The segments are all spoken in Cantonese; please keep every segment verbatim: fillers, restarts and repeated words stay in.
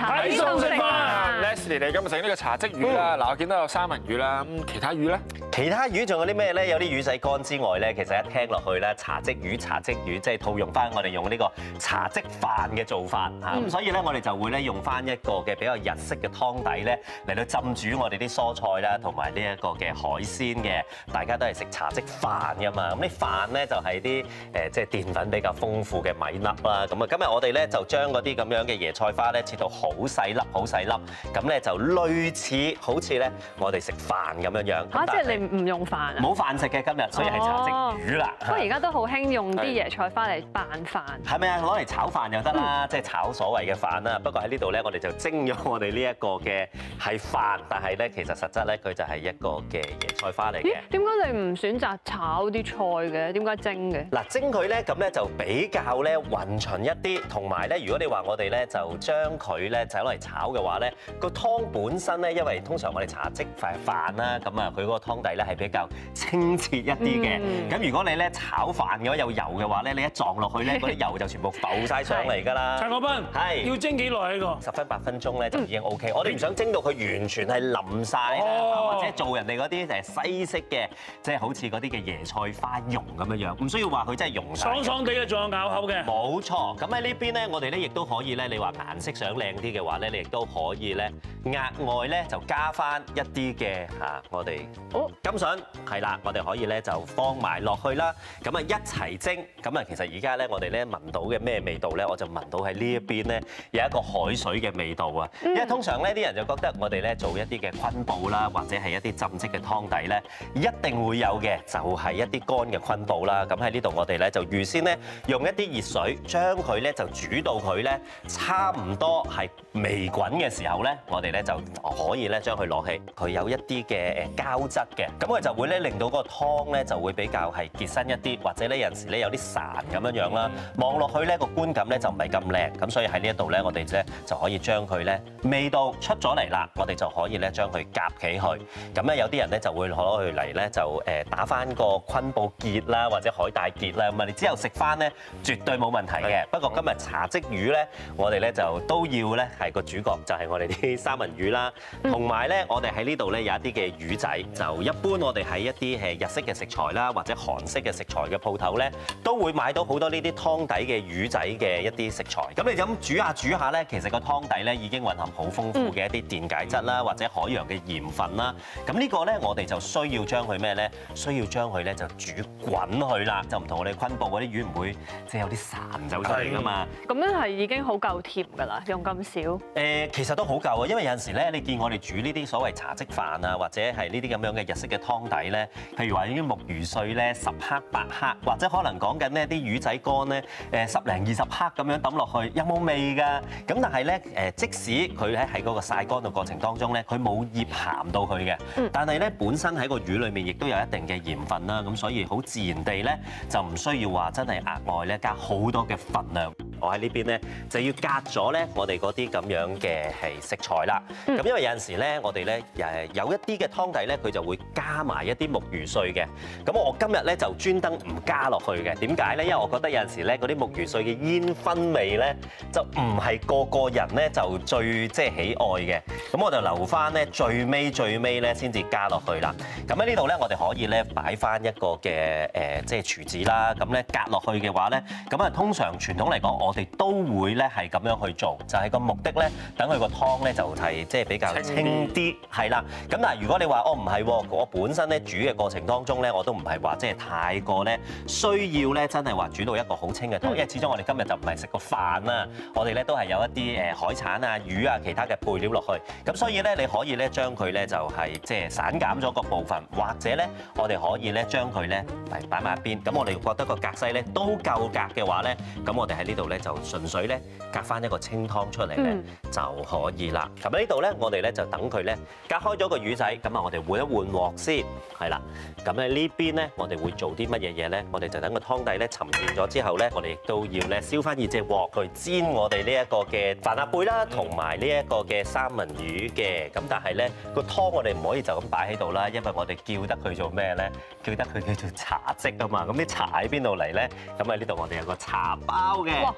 睇餸食飯 ，Leslie 你今日整呢個茶漬魚啦，嗱我見到有三文魚啦，咁其他魚咧？ 其他魚仲有啲咩咧？有啲魚仔乾之外咧，其實一聽落去咧，茶漬魚、茶漬魚即係套用翻我哋用呢個茶漬飯嘅做法嚇，咁所以咧我哋就會咧用翻一個嘅比較日式嘅湯底咧嚟到浸煮我哋啲蔬菜啦，同埋呢一個嘅海鮮嘅，大家都係食茶漬飯噶嘛，咁啲飯咧就係啲誒即係澱粉比較豐富嘅米粒啦，咁啊今日我哋咧就將嗰啲咁樣嘅椰菜花咧切到好細粒、好細粒，咁咧就類似好似咧我哋食飯咁樣樣。 嚇！即係你唔用飯啊？ 冇飯食嘅今日，所以係茶漬魚啦。 不過而家都好興用啲椰菜花嚟扮飯。 係咪啊？攞嚟炒飯又得啦，即係炒所謂嘅飯啦。不過喺呢度咧，我哋就蒸咗我哋呢一個嘅係飯，但係咧其實實質咧佢就係一個嘅椰菜花嚟嘅。 點解你唔選擇炒啲菜嘅？點解蒸嘅？ 嗱，蒸佢咧咁咧就比較咧勻循一啲，同埋咧如果你話我哋咧就將佢咧就攞嚟炒嘅話咧，個湯本身咧，因為通常我哋茶漬飯飯啦，咁啊佢嗰個湯底咧係比較清澈一啲嘅。咁、嗯、如果你咧炒飯嘅話有油嘅話咧，你一撞落去咧，嗰啲油就全部浮晒上嚟㗎啦。 陳國斌，係要蒸幾耐呢個？ 十分八分鐘咧就已經 O K。我哋唔想蒸到佢完全係腍晒啦，或者做人哋嗰啲誒西式嘅，即係好似嗰啲嘅椰菜花蓉咁樣樣，唔需要話佢真係溶晒。 爽爽地嘅，仲有咬口嘅。 冇錯。咁喺呢邊咧，我哋咧亦都可以咧，你話顏色想靚啲嘅話咧，你亦都可以咧額外咧就加翻一啲嘅嚇我哋甘筍係啦，我哋可以咧就放埋落去啦。咁啊一齊蒸。咁啊其實而家咧我哋咧聞到嘅咩味道咧，我就聞到喺呢一邊咧有一個海水嘅味道啊。因為通常咧啲人就覺得我哋咧做一啲嘅昆布啦，或者係一啲浸漬嘅湯底咧，一定會有嘅就係一啲乾嘅昆布啦。咁喺呢度我哋咧就預先咧用一啲熱水將佢咧就煮到佢咧差唔多係微滾嘅時候咧，我哋咧就可以咧將佢攞起，佢有一啲嘅誒膠質嘅，咁佢就會咧令到嗰個湯咧就會比較係結身一啲，或者咧有陣時咧有啲潺咁樣樣啦，望落去咧個觀感咧就唔係咁靚，咁所以喺呢一度咧我哋咧就可以將佢咧味道出咗嚟啦，我哋就可以咧將佢夾起去，咁咧有啲人咧就會攞佢嚟咧就誒打翻個昆布結啦，或者海帶結啦，咁啊你之後食翻咧絕對冇問題嘅。不過今日茶漬魚咧，我哋咧就都要咧係個主角就係我哋啲三文魚啦，同埋咧我哋喺呢度咧有一啲嘅魚仔，就一般我哋喺一啲係日式嘅食材啦，或者韓式嘅食材嘅鋪頭咧，都會買到好多呢啲湯底嘅魚仔嘅一啲食材。咁你咁煮下煮下咧，其實個湯底咧已經混合好豐富嘅一啲電解質啦，或者海洋嘅鹽分啦。咁呢個咧我哋就需要將佢咩咧？需要將佢咧就煮滾佢啦，就唔同我哋昆布嗰啲魚唔會即係有啲潺走出嚟㗎嘛。 咁樣係已經好夠甜㗎啦，用咁少。 誒，其實都好夠啊，因為有陣時咧，你見我哋煮呢啲所謂茶漬飯啊，或者係呢啲咁樣嘅日式嘅湯底咧，譬如話呢啲木魚碎咧十克八克，或者可能講緊呢啲魚仔乾咧誒十零二十克咁樣抌落去，有冇味㗎？咁但係咧誒，即使佢喺喺嗰個曬乾嘅過程當中咧，佢冇醃鹹到佢嘅，但係咧本身喺個魚裡面亦都有一定嘅鹽分啦，咁所以好自然地咧就唔需要話真係額外咧加好多嘅份量。我喺呢邊咧就要隔咗咧我哋嗰啲咁樣嘅係食材啦。咁因為有陣時咧我哋咧誒有一啲嘅湯底咧佢就會加埋一啲木魚碎嘅。咁我今日咧就專登唔加落去嘅。點解咧？因為我覺得有陣時咧嗰啲木魚碎嘅煙燻味咧就唔係個個人咧就最即係喜愛嘅。咁我就留翻咧最尾最尾咧先至加落去啦。咁喺呢度咧我哋可以咧擺翻一個嘅誒即係廚子啦。咁咧隔落去嘅話咧，咁啊通常傳統嚟講我哋都會咧係咁樣去做，就係個目的咧，等佢個湯咧就係即係比較清啲，係啦。咁但係如果你話哦唔係喎，我本身咧煮嘅過程當中咧，我都唔係話即係太過咧需要咧真係話煮到一個好清嘅湯，因為始終我哋今日就唔係食個飯啦，我哋咧都係有一啲誒海產啊、魚啊、其他嘅配料落去，咁所以咧你可以咧將佢咧就係即係散減咗個部分，或者咧我哋可以咧將佢咧嚟擺埋一邊。咁我哋覺得個格西咧都夠格嘅話咧，咁我哋喺呢度咧就純粹咧隔翻一個清湯出嚟咧就可以啦。咁喺呢度咧，我哋咧就等佢咧隔開咗個魚仔，咁啊我哋換一換鑊先，係啦。咁喺呢邊咧，我哋會做啲乜嘢嘢咧？我哋就等個湯底咧沉澱咗之後咧，我哋亦都要咧燒翻熱隻鑊去煎我哋呢一個嘅帆立貝啦，同埋呢一個嘅三文魚嘅。咁但係咧個湯我哋唔可以就咁擺喺度啦，因為我哋叫得佢做咩咧？叫得佢叫做茶漬啊嘛。咁啲茶喺邊度嚟咧？咁喺呢度我哋有個茶包嘅。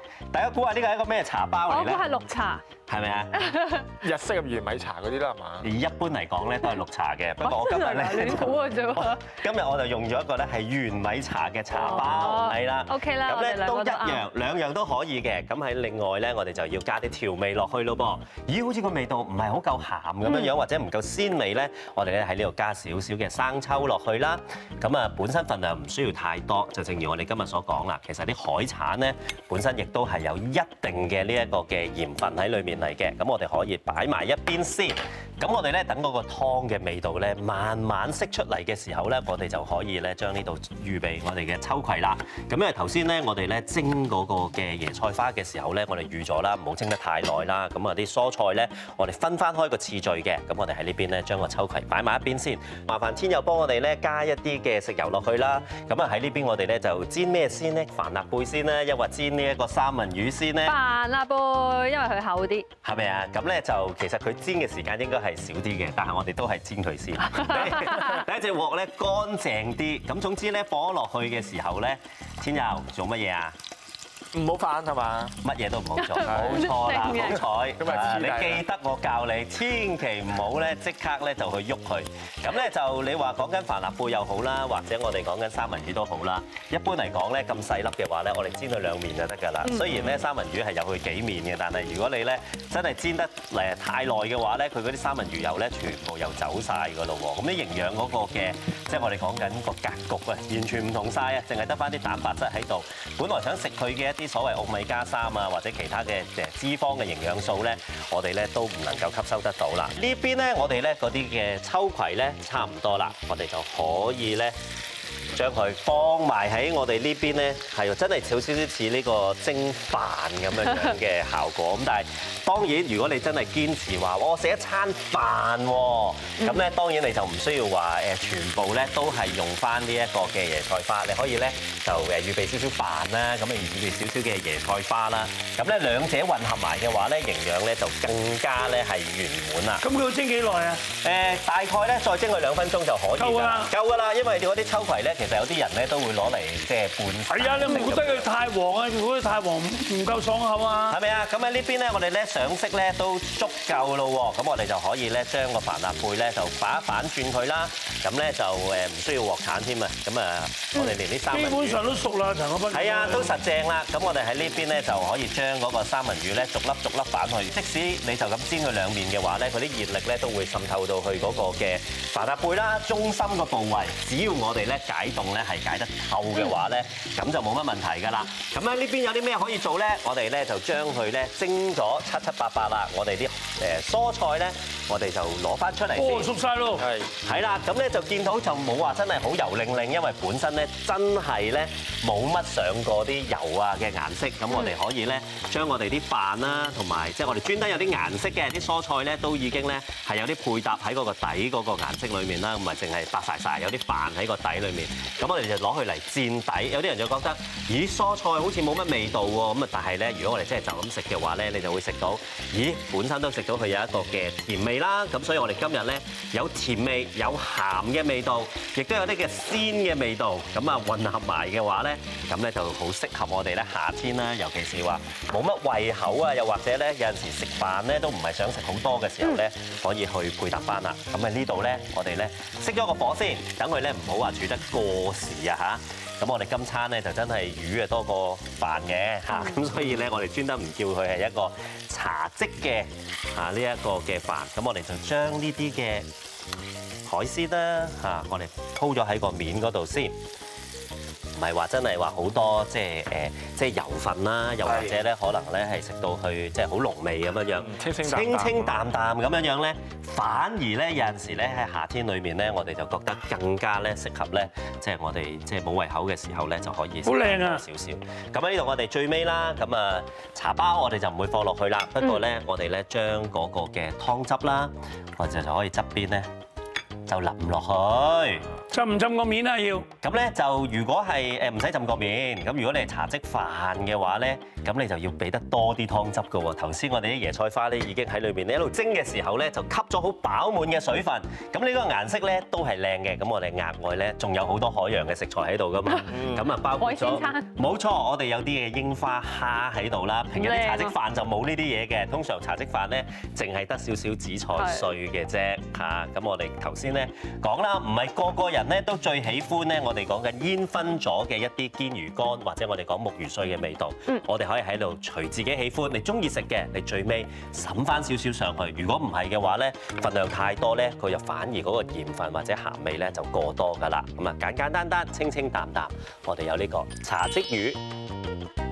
大家估下呢個係一個咩茶包我估嚟咧？ 係綠茶。 係咪啊？ 日式嘅玄米茶嗰啲啦，係嘛？ 一般嚟講咧都係綠茶嘅，不過我今日咧亂估嘅啫喎。 今日我就用咗一個咧係玄米茶嘅茶包，係啦。 OK 啦， 咁咧我哋兩都一個都啱。 樣，兩樣都可以嘅。咁喺另外咧，我哋就要加啲調味落去咯噃。咦，好似個味道唔係好夠鹹咁樣樣，或者唔夠鮮味咧，我哋咧喺呢度加少少嘅生抽落去啦。咁啊，本身份量唔需要太多，就正如我哋今日所講啦。其實啲海產咧本身亦都係有一定嘅呢一個嘅鹽分喺裡面嚟嘅。咁我哋可以擺埋一邊先。咁我哋咧等嗰個湯嘅味道咧慢慢釋出嚟嘅時候咧，我哋就可以咧將呢度預備我哋嘅秋葵啦。咁因為頭先咧我哋咧蒸嗰個嘅椰菜花嘅時候咧，我哋預咗啦，唔好蒸得太耐啦。咁啊啲蔬菜咧，我哋分翻開個次序嘅。咁我哋喺呢邊咧將個秋葵擺埋一邊先。麻煩天佑幫我哋咧加一啲嘅食油落去啦。咁啊喺呢邊我哋咧就煎咩先咧？帆立貝先咧，抑或煎呢一個三文魚先咧？ 帆立貝，因為佢厚啲。 係咪啊？咁咧就其實佢煎嘅時間應該係少啲嘅，但係我哋都係煎佢先。第一隻鑊咧乾淨啲，咁總之咧放咗落去嘅時候咧，天佑做乜嘢啊？ 唔好反係嘛？ 乜嘢都唔好做，冇錯啦，好彩。 咁啊你記得我教你，千祈唔好咧即刻咧就去喐佢。咁咧就你話講緊帆立貝又好啦，或者我哋講緊三文魚都好啦。一般嚟講咧咁細粒嘅話咧，我哋煎佢兩面就得㗎啦。雖然咧三文魚係有佢幾面嘅，但係如果你咧真係煎得誒太耐嘅話咧，佢嗰啲三文魚油咧全部又走晒㗎咯喎。咁啲營養嗰個嘅即係我哋講緊個格局啊，完全唔同晒啊，淨係得翻啲蛋白質喺度。本來想食佢嘅一啲所謂奧米加三啊，或者其他嘅誒脂肪嘅營養素咧，我哋咧都唔能夠吸收得到啦。呢邊咧，我哋咧嗰啲嘅秋葵咧差唔多啦，我哋就可以咧將佢放埋喺我哋呢邊咧，係真係少少少似呢個蒸飯咁樣樣嘅效果。咁但係當然，如果你真係堅持話我食一餐飯喎，咁咧當然你就唔需要話誒全部咧都係用翻呢一個嘅椰菜花，你可以咧就誒預備少少飯啦，咁啊預備少少嘅椰菜花啦，咁咧兩者混合埋嘅話咧，營養咧就更加咧係圓滿啦。 咁佢要蒸幾耐啊？ 誒大概咧再蒸佢兩分鐘就可以㗎夠㗎啦啦，夠㗎啦，因為嗰啲秋葵咧其實有啲人咧都會攞嚟即係拌。 係啊，你唔好得佢太黃啊！如果佢太黃唔夠爽口啊！ 係咪啊？咁喺呢邊咧，我哋咧上色咧都足夠咯喎，咁我哋就可以咧將個帆立貝咧就反一反轉佢啦，咁咧就誒唔需要鑊鏟添啊，咁啊我哋連啲三文魚基本上都熟啦，陳國斌。 係啊，都實正啦。咁我哋喺呢邊咧就可以將嗰個三文魚咧逐粒逐粒反去，即使你就咁煎佢兩面嘅話咧，佢啲熱力咧都會滲透到去嗰個嘅帆立貝啦，中心個部位。只要我哋咧解凍咧係解得透嘅話咧，咁就冇乜問題㗎啦。咁喺呢邊有啲咩可以做咧？我哋咧就將佢咧蒸咗七七八八啦。我哋啲誒蔬菜咧，我哋就攞翻出嚟哦， 先。 熟晒咯。 係係啦，咁咧就見到就冇話真係好油令令，因為本身咧真係咧冇乜上過啲油啊嘅顏色。咁我哋可以咧將我哋啲飯啦，同埋即係我哋專登有啲顏色嘅啲蔬菜咧，都已經咧係有啲配搭喺嗰個底嗰個顏色裏面啦，唔係淨係白晒晒，有啲飯喺個底裏面。咁我哋就攞佢嚟煎底。有啲人就覺得，咦，蔬菜好似冇乜味道喎。咁啊，但係咧，如果我哋真係就咁食嘅話咧，你就會食到，咦，本身都食到佢有一個嘅甜味啦。咁所以我哋今日咧有甜味、有鹹嘅味道，亦都有啲嘅鮮嘅味道。咁啊混合埋嘅話咧，咁咧就好適合我哋咧夏天啦，尤其是話冇乜胃口啊，又或者咧有陣時食飯咧都唔係想食好多嘅時候咧，可以去配搭翻啦。咁喺呢度咧，我哋咧熄咗個火先，等佢咧唔好話煮得過時啊嚇。咁我哋今餐咧就真係魚啊多過飯嘅嚇，咁所以咧我哋專登唔叫佢係一個茶漬嘅嚇呢一個嘅飯。咁我哋就將呢啲嘅海鮮啦嚇，我哋鋪咗喺個面嗰度先。唔係話真係話好多即係誒即係油分啦，又或者咧可能咧係食到去即係好濃味咁樣樣， 清清淡淡清清淡淡咁樣樣咧，反而咧有陣時咧喺夏天裏面咧，我哋就覺得更加咧適合咧，即係我哋即係冇胃口嘅時候咧就可以食好靚啊少少。咁喺呢度我哋最尾啦，咁啊茶包我哋就唔會放落去啦，不過咧我哋咧將嗰個嘅湯汁啦，我哋就可以側邊咧就淋落去。 浸唔浸個面啊？要咁咧就如果係誒唔使浸個面，咁如果你係茶漬飯嘅話咧，咁你就要俾得多啲湯汁㗎喎。頭先我哋啲椰菜花咧已經喺裏邊，你一路蒸嘅時候咧就吸咗好飽滿嘅水分，咁呢個顏色咧都係靚嘅。咁我哋額外咧仲有好多海洋嘅食材喺度㗎嘛，咁啊包括咗冇錯，我哋有啲嘅櫻花蝦喺度啦。平日啲茶漬飯就冇呢啲嘢嘅，通常茶漬飯咧淨係得少少紫菜碎嘅啫嚇。咁我哋頭先咧講啦，唔係個個人咧都最喜歡咧，我哋講緊煙燻咗嘅一啲堅魚乾，或者我哋講木魚碎嘅味道。嗯、我哋可以喺度隨自己喜歡，你中意食嘅，你最尾揼翻少少上去。如果唔係嘅話咧，份量太多咧，佢就反而嗰個鹽分或者鹹味咧就過多㗎啦。咁啊，簡簡單單、清清淡淡，我哋有呢個茶漬魚。